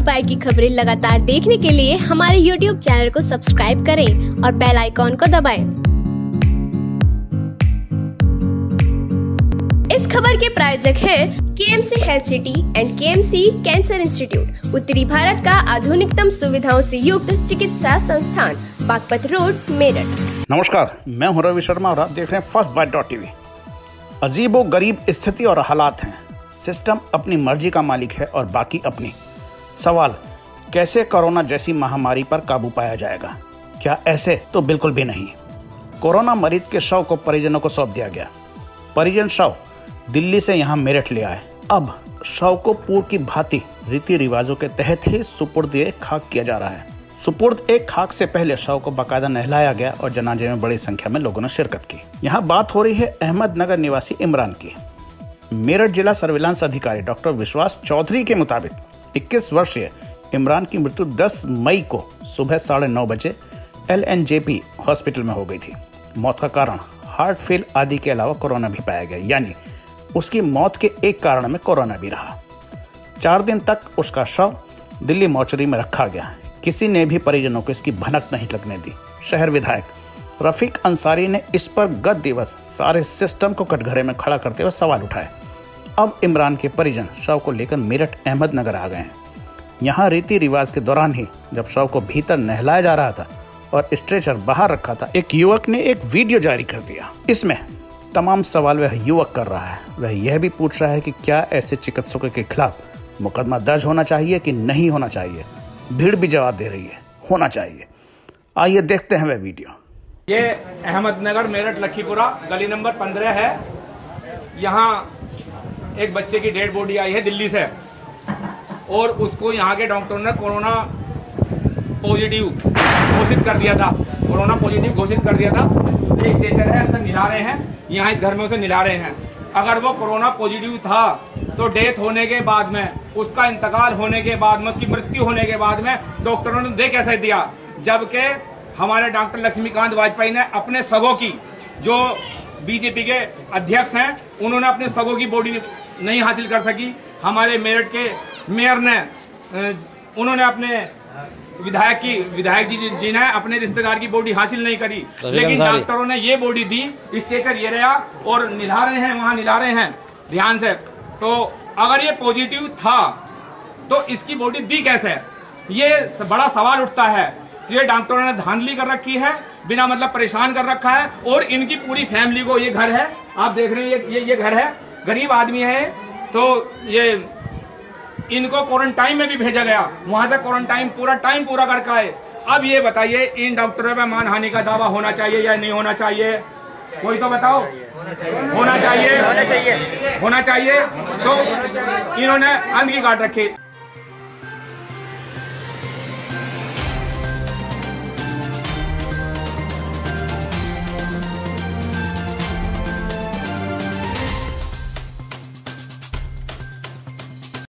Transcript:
Classified की खबरें लगातार देखने के लिए हमारे YouTube चैनल को सब्सक्राइब करें और बेल आइकॉन को दबाएं। इस खबर के प्रायोजक है KMC health city and KMC cancer institute, उत्तरी भारत का आधुनिकतम सुविधाओं से युक्त चिकित्सा संस्थान, बागपत रोड, मेरठ। नमस्कार, मैं हूं रवि शर्मा और आप देख रहे हैं फर्स्ट-बाइट.tv। अजीबो गरीब स्थिति और हालात हैं। सिस्टम अपनी मर्जी का मालिक है और बाकी अपनी। सवाल, कैसे कोरोना जैसी महामारी पर काबू पाया जाएगा? क्या ऐसे? तो बिल्कुल भी नहीं। कोरोना मरीज के शव को परिजनों को सौंप दिया गया। परिजन शव दिल्ली से यहाँ मेरठ ले आए। अब शव को पूर्व की भांति रीति रिवाजों के तहत ही सुपुर्द खाक किया जा रहा है। सुपुर्द खाक से पहले शव को बाकायदा नहलाया गया और जनाजे में बड़ी संख्या में लोगों ने शिरकत की। यहाँ बात हो रही है अहमदनगर निवासी इमरान की। मेरठ जिला सर्विलांस अधिकारी डॉक्टर विश्वास चौधरी के मुताबिक 21 वर्षीय इमरान की मृत्यु 10 मई को सुबह 9:30 बजे LNJP हॉस्पिटल में हो गई थी। मौत का कारण हार्ट फेल आदि के अलावा कोरोना भी पाया गया, यानी उसकी मौत के एक कारण में कोरोना भी रहा। 4 दिन तक उसका शव दिल्ली मोर्चरी में रखा गया। किसी ने भी परिजनों को इसकी भनक नहीं लगने दी। शहर विधायक रफीक अंसारी ने इस पर गत दिवस सारे सिस्टम को कटघरे में खड़ा करते हुए सवाल उठाए। अब इमरान के परिजन शव को लेकर मेरठ अहमदनगर आ गए हैं। यहाँ रीति रिवाज के दौरान ही जब शव को भीतर नहलाया जा रहा था और स्ट्रेचर बाहर रखा था, एक युवक ने एक वीडियो जारी कर दिया। इसमें तमाम सवाल वह युवक कर रहा है। वह यह भी पूछ रहा है कि क्या ऐसे चिकित्सकों के खिलाफ मुकदमा दर्ज होना चाहिए कि नहीं होना चाहिए। भीड़ भी जवाब दे रही है, होना चाहिए। आइए देखते हैं वह वीडियो। ये अहमदनगर मेरठ लखीपुरा गली नंबर 15 है। यहाँ एक बच्चे की डेड बॉडी आई है दिल्ली से और उसको यहाँ के डॉक्टरों ने कोरोना पॉजिटिव घोषित कर दिया था। कोरोना पॉजिटिव घोषित कर दिया था। एक स्ट्रेचर है, अंदर निला रहे हैं, यहाँ इस घर में उसे निला रहे हैं। अगर वो कोरोना पॉजिटिव था तो डेथ होने के बाद में, उसका इंतकाल होने के बाद में, उसकी मृत्यु होने के बाद में डॉक्टरों ने दे कैसे दिया? जबकि हमारे डॉक्टर लक्ष्मीकांत वाजपेयी ने अपने सगों की, जो बीजेपी के अध्यक्ष हैं, उन्होंने अपने सगों की बॉडी नहीं हासिल कर सकी। हमारे मेरठ के मेयर ने, उन्होंने अपने विधायक जी ने अपने रिश्तेदार की बॉडी हासिल नहीं करी, लेकिन डॉक्टरों ने ये बॉडी दी। स्ट्रेचर ये रहा और निला रहे हैं, वहां निला रहे हैं ध्यान से। तो अगर ये पॉजिटिव था तो इसकी बॉडी दी कैसे? ये बड़ा सवाल उठता है। ये डॉक्टरों ने धांधली कर रखी है, बिना मतलब परेशान कर रखा है। और इनकी पूरी फैमिली को, ये घर है, आप देख रहे हैं, ये घर है, गरीब आदमी है, तो ये इनको क्वारंटाइन में भी भेजा गया। वहां से क्वारंटाइन टाइम पूरा करके आए। अब ये बताइए, इन डॉक्टरों पर मानहानि का दावा होना चाहिए या नहीं होना चाहिए? कोई तो बताओ। होना चाहिए। तो इन्होंने अंध की काट रखी।